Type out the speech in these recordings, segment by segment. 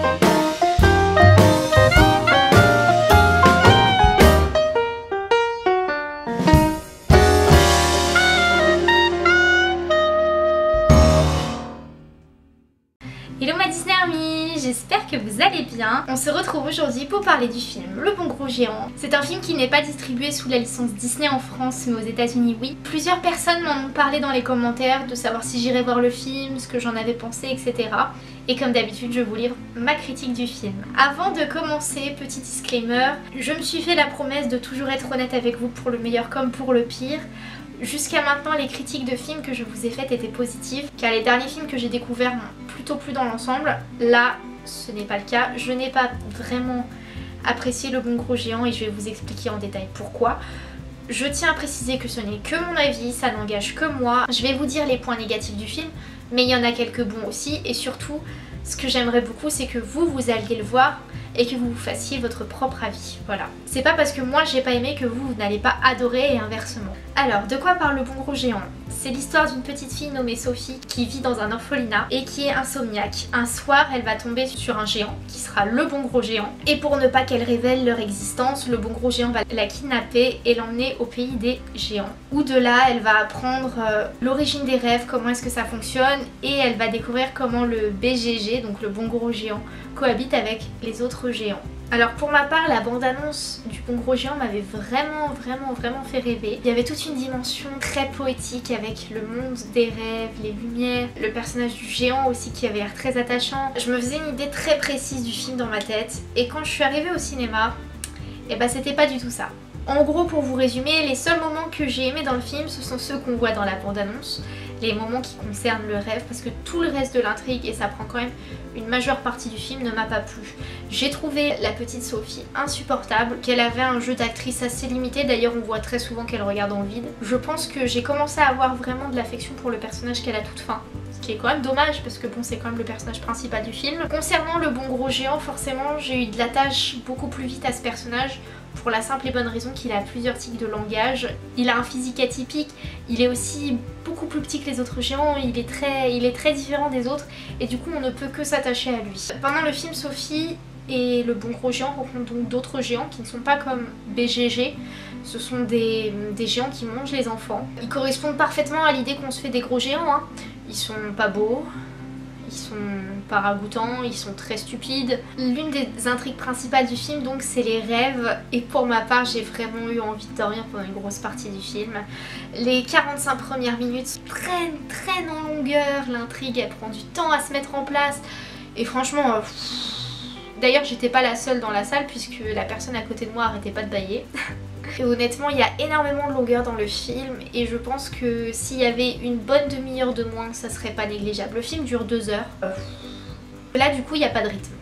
Hello ma Disney Army, j'espère que vous allez bien. On se retrouve aujourd'hui pour parler du film Le Bon Gros Géant. C'est un film qui n'est pas distribué sous la licence Disney en France, mais aux États-Unis oui. Plusieurs personnes m'en ont parlé dans les commentaires de savoir si j'irais voir le film, ce que j'en avais pensé, etc. Et comme d'habitude, je vous livre ma critique du film. Avant de commencer, petit disclaimer, je me suis fait la promesse de toujours être honnête avec vous pour le meilleur comme pour le pire. Jusqu'à maintenant, les critiques de films que je vous ai faites étaient positives, car les derniers films que j'ai découverts m'ont plutôt plu dans l'ensemble. Là, ce n'est pas le cas. Je n'ai pas vraiment apprécié Le Bon Gros Géant et je vais vous expliquer en détail pourquoi. Je tiens à préciser que ce n'est que mon avis, ça n'engage que moi. Je vais vous dire les points négatifs du film, mais il y en a quelques bons aussi. Et surtout, ce que j'aimerais beaucoup, c'est que vous alliez le voir et que vous fassiez votre propre avis. Voilà. C'est pas parce que moi j'ai pas aimé que vous n'allez pas adorer et inversement. Alors, de quoi parle Le Bon Gros Géant? C'est l'histoire d'une petite fille nommée Sophie qui vit dans un orphelinat et qui est insomniaque. Un soir, elle va tomber sur un géant qui sera le Bon Gros Géant. Et pour ne pas qu'elle révèle leur existence, le Bon Gros Géant va la kidnapper et l'emmener au pays des géants. Où de là, elle va apprendre l'origine des rêves, comment est-ce que ça fonctionne, et elle va découvrir comment le BGG, donc le Bon Gros Géant, cohabite avec les autres géants. Alors pour ma part, la bande-annonce du Bon Gros Géant m'avait vraiment fait rêver. Il y avait toute une dimension très poétique avec le monde des rêves, les lumières, le personnage du géant aussi qui avait l'air très attachant. Je me faisais une idée très précise du film dans ma tête et quand je suis arrivée au cinéma, et bah c'était pas du tout ça. En gros, pour vous résumer, les seuls moments que j'ai aimés dans le film, ce sont ceux qu'on voit dans la bande-annonce, les moments qui concernent le rêve, parce que tout le reste de l'intrigue, et ça prend quand même une majeure partie du film, ne m'a pas plu. J'ai trouvé la petite Sophie insupportable, qu'elle avait un jeu d'actrice assez limité, d'ailleurs on voit très souvent qu'elle regarde dans le vide. Je pense que j'ai commencé à avoir vraiment de l'affection pour le personnage qu'elle a toute fin. Ce qui est quand même dommage parce que bon, c'est quand même le personnage principal du film. Concernant le Bon Gros Géant, forcément j'ai eu de l'attache beaucoup plus vite à ce personnage pour la simple et bonne raison qu'il a plusieurs tics de langage. Il a un physique atypique, il est aussi beaucoup plus petit que les autres géants, il est très différent des autres et du coup on ne peut que s'attacher à lui. Pendant le film, Sophie et le Bon Gros Géant rencontrent donc d'autres géants qui ne sont pas comme BGG. Ce sont des géants qui mangent les enfants. Ils correspondent parfaitement à l'idée qu'on se fait des gros géants, hein. Ils sont pas beaux, ils sont pas ragoûtants, ils sont très stupides. L'une des intrigues principales du film donc c'est les rêves et pour ma part j'ai vraiment eu envie de dormir pendant une grosse partie du film. Les 45 premières minutes traînent en longueur, l'intrigue elle prend du temps à se mettre en place et franchement... D'ailleurs j'étais pas la seule dans la salle puisque la personne à côté de moi arrêtait pas de bâiller. Et honnêtement il y a énormément de longueur dans le film et je pense que s'il y avait une bonne demi-heure de moins ça serait pas négligeable. Le film dure 2 heures. Là du coup il n'y a pas de rythme.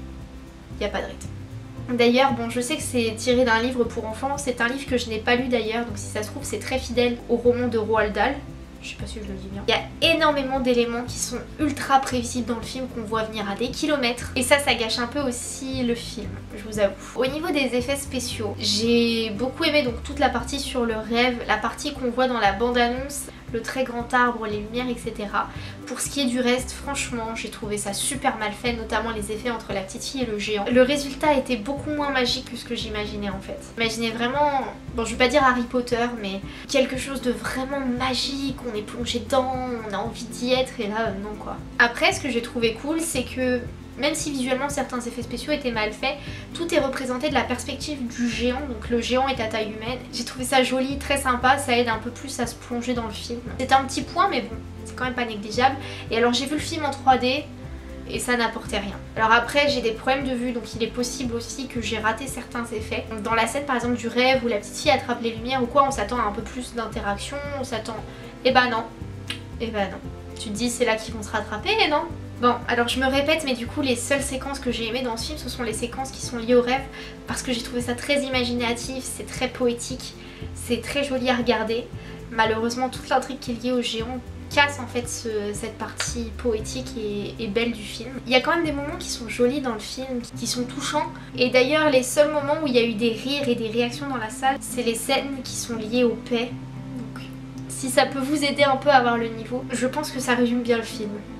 Il n'y a pas de rythme. D'ailleurs bon je sais que c'est tiré d'un livre pour enfants, c'est un livre que je n'ai pas lu d'ailleurs donc si ça se trouve c'est très fidèle au roman de Roald Dahl. Je sais pas si je le dis bien. Il y a énormément d'éléments qui sont ultra prévisibles dans le film qu'on voit venir à des kilomètres. Et ça gâche un peu aussi le film, je vous avoue. Au niveau des effets spéciaux, j'ai beaucoup aimé donc toute la partie sur le rêve, la partie qu'on voit dans la bande-annonce, le très grand arbre, les lumières, etc. Pour ce qui est du reste, franchement, j'ai trouvé ça super mal fait, notamment les effets entre la petite fille et le géant. Le résultat était beaucoup moins magique que ce que j'imaginais en fait. J'imaginais vraiment, bon je vais pas dire Harry Potter, mais quelque chose de vraiment magique, on est plongé dedans, on a envie d'y être et là non quoi. Après ce que j'ai trouvé cool c'est que même si visuellement certains effets spéciaux étaient mal faits, tout est représenté de la perspective du géant, donc le géant est à taille humaine. J'ai trouvé ça joli, très sympa, ça aide un peu plus à se plonger dans le film. C'est un petit point mais bon, c'est quand même pas négligeable. Et alors j'ai vu le film en 3D et ça n'apportait rien. Alors après j'ai des problèmes de vue donc il est possible aussi que j'ai raté certains effets. Donc dans la scène par exemple du rêve où la petite fille attrape les lumières ou quoi, on s'attend à un peu plus d'interaction, on s'attend... Et bah non, et bah non. Tu te dis c'est là qu'ils vont se rattraper et non. Bon, alors je me répète, mais du coup les seules séquences que j'ai aimées dans ce film, ce sont les séquences qui sont liées au rêve, parce que j'ai trouvé ça très imaginatif, c'est très poétique, c'est très joli à regarder. Malheureusement, toute l'intrigue qui est liée au géant casse en fait cette partie poétique et belle du film. Il y a quand même des moments qui sont jolis dans le film, qui sont touchants, et d'ailleurs les seuls moments où il y a eu des rires et des réactions dans la salle, c'est les scènes qui sont liées aux paix. Donc si ça peut vous aider un peu à avoir le niveau, je pense que ça résume bien le film.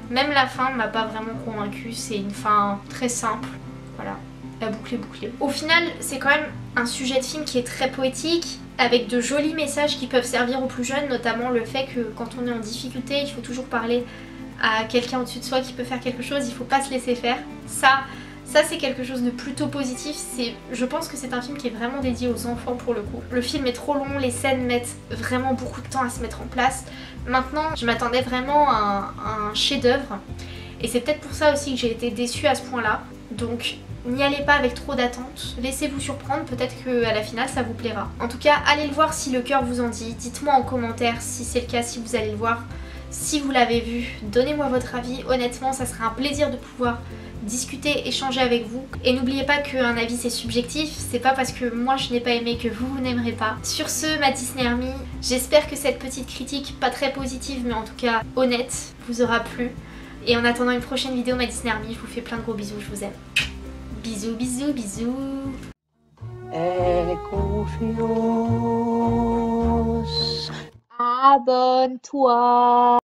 Même la fin m'a pas vraiment convaincue, c'est une fin très simple, voilà, la boucle est bouclée. Au final, c'est quand même un sujet de film qui est très poétique, avec de jolis messages qui peuvent servir aux plus jeunes, notamment le fait que quand on est en difficulté, il faut toujours parler à quelqu'un au-dessus de soi qui peut faire quelque chose, il faut pas se laisser faire. Ça c'est quelque chose de plutôt positif, je pense que c'est un film qui est vraiment dédié aux enfants pour le coup. Le film est trop long, les scènes mettent vraiment beaucoup de temps à se mettre en place. Maintenant, je m'attendais vraiment à un chef-d'œuvre et c'est peut-être pour ça aussi que j'ai été déçue à ce point-là. Donc n'y allez pas avec trop d'attentes, laissez-vous surprendre, peut-être qu'à la finale ça vous plaira. En tout cas, allez le voir si le cœur vous en dit, dites-moi en commentaire si c'est le cas, si vous allez le voir. Si vous l'avez vu, donnez-moi votre avis, honnêtement ça serait un plaisir de pouvoir discuter, échanger avec vous. Et n'oubliez pas qu'un avis c'est subjectif, c'est pas parce que moi je n'ai pas aimé que vous n'aimerez pas. Sur ce, ma Disney Army, j'espère que cette petite critique, pas très positive mais en tout cas honnête, vous aura plu. Et en attendant une prochaine vidéo, ma Disney Army, je vous fais plein de gros bisous, je vous aime. Bisous, bisous, bisous. Et confiance. Abonne-toi.